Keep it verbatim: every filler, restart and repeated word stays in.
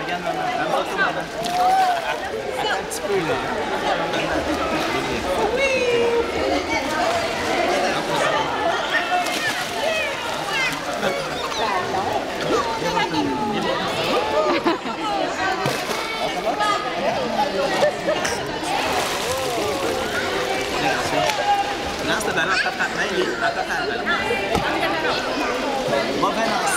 regarde maman. Maman, c'est maman. Attends un petit peu là. Lance le ballon, tape ta main, tape ta main. Va bien